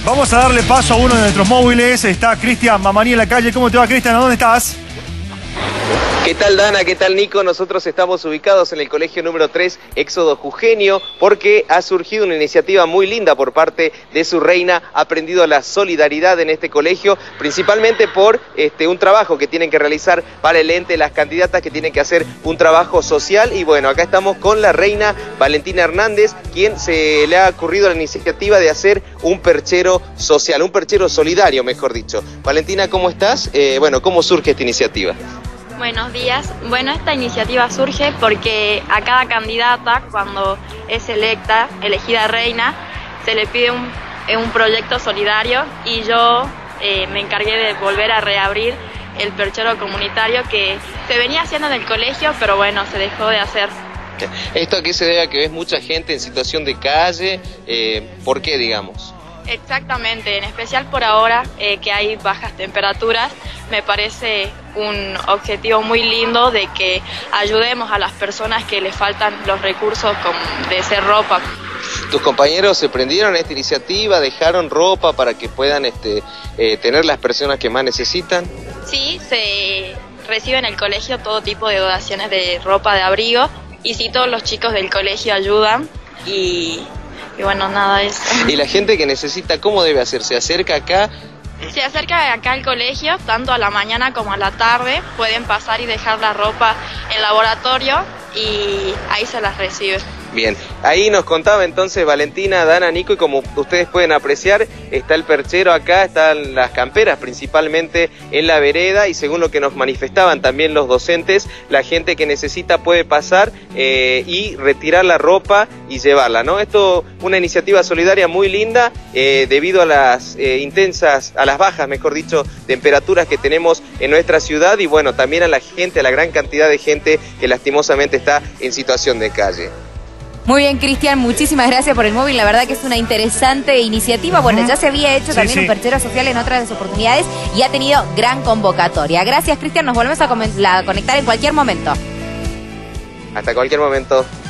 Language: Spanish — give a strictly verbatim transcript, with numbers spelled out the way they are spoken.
Vamos a darle paso a uno de nuestros móviles. Está Cristian Mamani en la calle. ¿Cómo te va, Cristian? ¿A dónde estás? ¿Qué tal, Dana? ¿Qué tal, Nico? Nosotros estamos ubicados en el colegio número tres, Éxodo Jujeño, porque ha surgido una iniciativa muy linda por parte de su reina. Ha aprendido la solidaridad en este colegio, principalmente por este, un trabajo que tienen que realizar para el ente, las candidatas que tienen que hacer un trabajo social. Y bueno, acá estamos con la reina Valentina Hernández, quien se le ha ocurrido la iniciativa de hacer un perchero social, un perchero solidario, mejor dicho. Valentina, ¿cómo estás? Eh, bueno, ¿cómo surge esta iniciativa? Buenos días. Bueno, esta iniciativa surge porque a cada candidata, cuando es electa, elegida reina, se le pide un, un proyecto solidario y yo eh, me encargué de volver a reabrir el perchero comunitario que se venía haciendo en el colegio, pero bueno, se dejó de hacer. ¿Esto a qué se debe? A que ves mucha gente en situación de calle. Eh, ¿Por qué, digamos? Exactamente, en especial por ahora eh, que hay bajas temperaturas, me parece un objetivo muy lindo de que ayudemos a las personas que les faltan los recursos como de ser ropa. ¿Tus compañeros se prendieron a esta iniciativa, dejaron ropa para que puedan este, eh, tener las personas que más necesitan? Sí, se recibe en el colegio todo tipo de donaciones de ropa, de abrigo, y sí, todos los chicos del colegio ayudan y... Y bueno, nada de eso. ¿Y la gente que necesita, cómo debe hacer? ¿Se acerca acá? Se acerca acá al colegio, tanto a la mañana como a la tarde. Pueden pasar y dejar la ropa en el laboratorio y ahí se las recibe. Bien, ahí nos contaba entonces Valentina, Dana, Nico, y como ustedes pueden apreciar, está el perchero acá, están las camperas principalmente en la vereda, y según lo que nos manifestaban también los docentes, la gente que necesita puede pasar eh, y retirar la ropa y llevarla, ¿no? Esto una iniciativa solidaria muy linda, eh, debido a las eh, intensas, a las bajas, mejor dicho, temperaturas que tenemos en nuestra ciudad, y bueno, también a la gente, a la gran cantidad de gente que lastimosamente está en situación de calle. Muy bien, Cristian, muchísimas gracias por el móvil. La verdad que es una interesante iniciativa. Bueno, ya se había hecho sí, también sí. un perchero social en otras de sus oportunidades y ha tenido gran convocatoria. Gracias, Cristian. Nos volvemos a conectar en cualquier momento. Hasta cualquier momento.